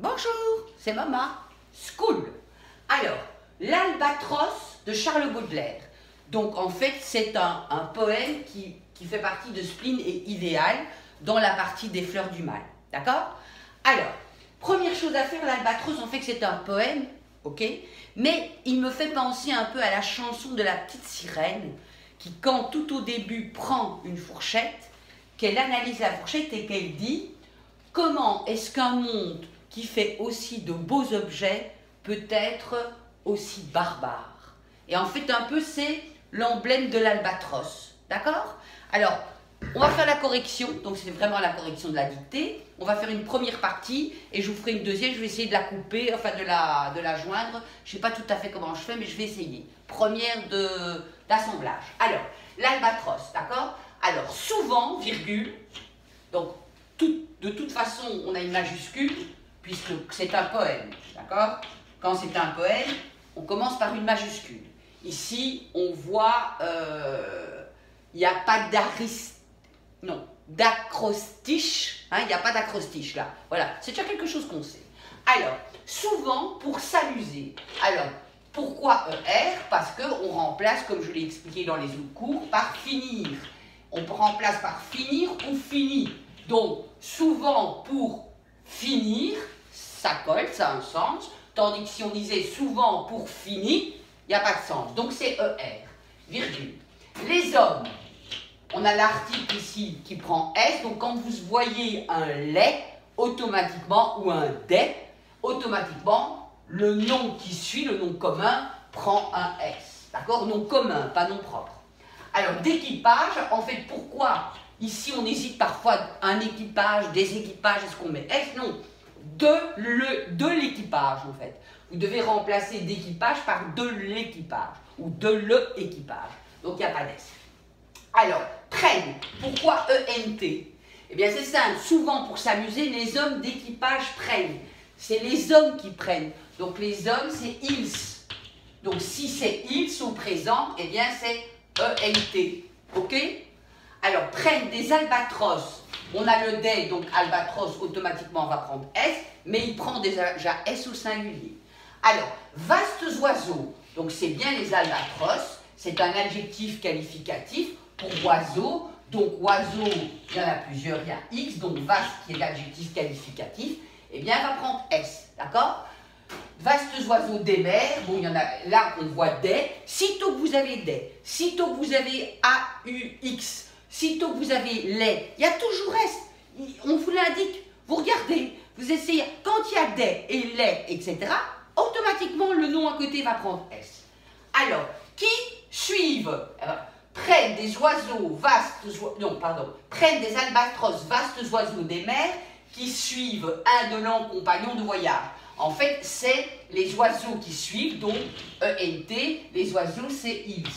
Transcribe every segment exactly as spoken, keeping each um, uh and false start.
Bonjour, c'est Maman. School. Alors, l'Albatros de Charles Baudelaire. Donc, en fait, c'est un, un poème qui, qui fait partie de Spleen et Idéal dans la partie des fleurs du mal. D'accord? Alors, première chose à faire, l'Albatros, en fait, c'est un poème, ok? Mais il me fait penser un peu à la chanson de la petite sirène qui, quand tout au début prend une fourchette, qu'elle analyse la fourchette et qu'elle dit « Comment est-ce qu'un monde qui fait aussi de beaux objets peut être aussi barbare ?» Et en fait, un peu, c'est l'emblème de l'albatros. D'accord? Alors, on va faire la correction. Donc, c'est vraiment la correction de la dictée. On va faire une première partie et je vous ferai une deuxième. Je vais essayer de la couper, enfin de la, de la joindre. Je ne sais pas tout à fait comment je fais, mais je vais essayer. Première d'assemblage. Alors, l'albatros, d'accord? Alors, souvent, virgule, donc, tout, de toute façon, on a une majuscule, puisque c'est un poème, d'accord? Quand c'est un poème, on commence par une majuscule. Ici, on voit, euh, il n'y a pas d'aris, non, d'acrostiche, hein, il n'y a pas d'acrostiche là. Voilà, c'est déjà quelque chose qu'on sait. Alors, souvent, pour s'amuser, alors, pourquoi E R? Parce qu'on remplace, comme je l'ai expliqué dans les autres cours, par finir. On remplace par finir ou fini. Donc, souvent, pour finir, ça colle, ça a un sens. Tandis que si on disait souvent pour fini, il n'y a pas de sens. Donc, c'est E R, virgule. Les hommes, on a l'article ici qui prend S. Donc, quand vous voyez un les, automatiquement, ou un des, automatiquement, le nom qui suit, le nom commun, prend un S. D'accord? Nom commun, pas nom propre. Alors, d'équipage, en fait, pourquoi ici on hésite parfois un équipage, des équipages, est-ce qu'on met S? Non, de l'équipage, en fait. Vous devez remplacer d'équipage par de l'équipage, ou de le équipage. Donc, il n'y a pas d'S. Alors, prennent, pourquoi E N T? Eh bien, c'est simple, souvent pour s'amuser, les hommes d'équipage prennent. C'est les hommes qui prennent. Donc, les hommes, c'est ils. Donc, si c'est ils au présent, eh bien, c'est E N T, ok? Alors, prennent des albatros. On a le des, donc albatros, automatiquement, on va prendre S, mais il prend déjà S au singulier. Alors, vastes oiseaux. Donc, c'est bien les albatros. C'est un adjectif qualificatif pour oiseau. Donc, oiseau, il y en a plusieurs. Il y a X, donc vaste, qui est l'adjectif qualificatif. Eh bien, elle va prendre S, d'accord? Vastes oiseaux des mers, bon, il y en a, là, on voit des. Sitôt que vous avez des, sitôt que vous avez A U X, sitôt que vous avez les, il y a toujours S. On vous l'indique. Vous regardez, vous essayez, quand il y a des et les, et cetera, automatiquement, le nom à côté va prendre S. Alors, qui suivent, eh ben, prennent des oiseaux vastes, non, pardon, prennent des albatros, vastes oiseaux des mers, qui suivent indolents compagnons de voyage. En fait, c'est les oiseaux qui suivent, donc E N T, les oiseaux, c'est ils.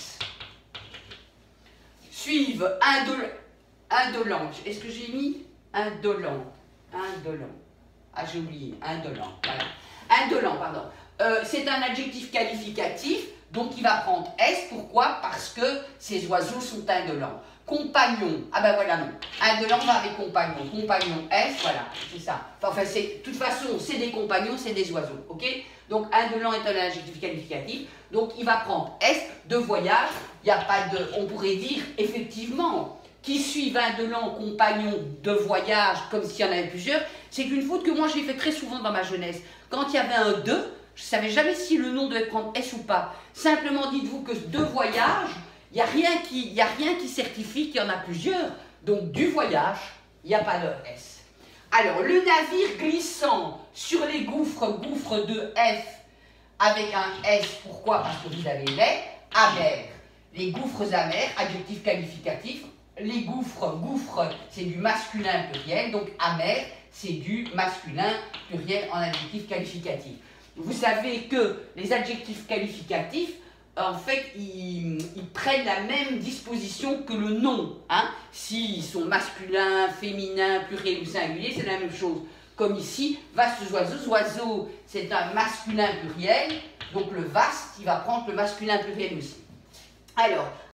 Suivent indol indolent. Est-ce que j'ai mis indolent? Indolent. Ah, j'ai oublié. Indolent. Voilà. Indolent, pardon. Euh, c'est un adjectif qualificatif, donc il va prendre S. Pourquoi? Parce que ces oiseaux sont indolents. Compagnon. Ah ben voilà, non. Indolent va avec compagnon. Compagnon S, voilà, c'est ça. Enfin, c'est, de toute façon, c'est des compagnons, c'est des oiseaux, ok? Donc, indolent est un adjectif qualificatif. Donc, il va prendre S de voyage. Il n'y a pas de... On pourrait dire, effectivement, qui suivent indolent, compagnon de voyage, comme s'il y en avait plusieurs. C'est une faute que moi, j'ai fait très souvent dans ma jeunesse. Quand il y avait un de, je ne savais jamais si le nom devait prendre S ou pas. Simplement, dites-vous que de voyage, il n'y a rien qui, y a rien qui certifie qu'il y en a plusieurs. Donc, du voyage, il n'y a pas de S. Alors, le navire glissant sur les gouffres, gouffres de F, avec un S, pourquoi? Parce que vous avez les amers. Les gouffres amers, adjectif qualificatif. Les gouffres, gouffres, c'est du masculin pluriel. Donc, amer, c'est du masculin pluriel en adjectif qualificatif. Vous savez que les adjectifs qualificatifs, en fait, ils, ils prennent la même disposition que le nom. Hein? S'ils sont masculins, féminins, pluriel ou singulier, c'est la même chose. Comme ici, vastes oiseaux. Oiseau, c'est un masculin pluriel. Donc le vaste, il va prendre le masculin pluriel aussi. Alors,